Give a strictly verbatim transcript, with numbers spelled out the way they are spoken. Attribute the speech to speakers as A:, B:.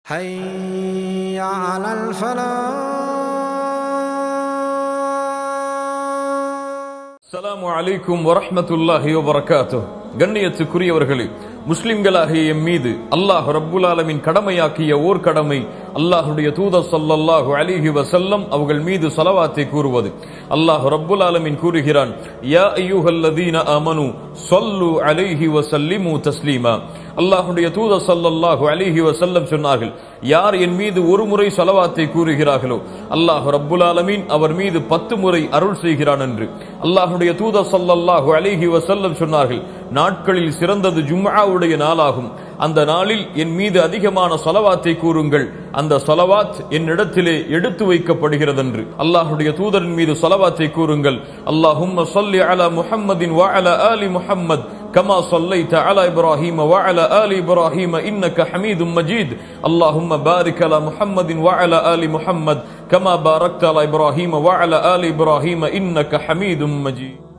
A: حي على الفلاح.
B: السلام عليكم ورحمة الله وبركاته. கண்ணியத்துக்குரியவர்களே, முஸ்லிம்களாகிய எம் மீது அல்லாஹ் ரப்புல் ஆலமீன் கடமையாக்கிய ஓர் கடமை அல்லாஹுடைய தூதர் ஸல்லல்லாஹு அலைஹி வஸல்லம் அவர்கள் மீது ஸலவாத்தை கூறுவது. அல்லாஹ் ரப்புல் ஆலமீன் கூறுகிறான், யா அய்யுஹல்லதீன ஆமனு ஸல்லு அலைஹி வஸல்லிமு தஸ்லீமா. அல்லாஹுடைய தூதர் ஸல்லல்லாஹு அலைஹி வஸல்லம் சொன்னார்கள், யார் என் மீது ஒரு முறை ஸலவாத்தை கூறுகிறார்களோ அல்லாஹ் ரப்புல் ஆலமீன் அவர் மீது பத்து முறை அருள் செய்கிறான் என்று. அல்லாஹுடைய தூதர் ஸல்லல்லாஹு அலைஹி வஸல்லம் சொன்னார்கள், நாட்களில் சிறந்தது ஜும்ஆவுடைய நாளாகும். அந்த நாளில் என் மீது அதிகமான ஸலவாத்தை கூறுங்கள், அந்த ஸலவாத் என்னிடத்திலே எடுத்து வைக்கப்படுகிறது என்று. அல்லாஹ்வுடைய தூதரின் மீது ஸலவாத்தை கூறுங்கள். அல்லாஹும்ம ஸல்லி அலா முஹம்மதின் வ அலா ஆலி முஹம்மத் கமா ஸல்லைத அலா இப்ராஹீம வ அலா ஆலி இப்ராஹீம இன்னக ஹமீதும் மஜீத். அல்லாஹும்ம பாரிக் அலா முஹம்மதின் வ அலா ஆலி முஹம்மத் கமா பாரக்த அலா இப்ராஹீம வ அலா ஆலி இப்ராஹீம இன்னக ஹமீதும் மஜீத்.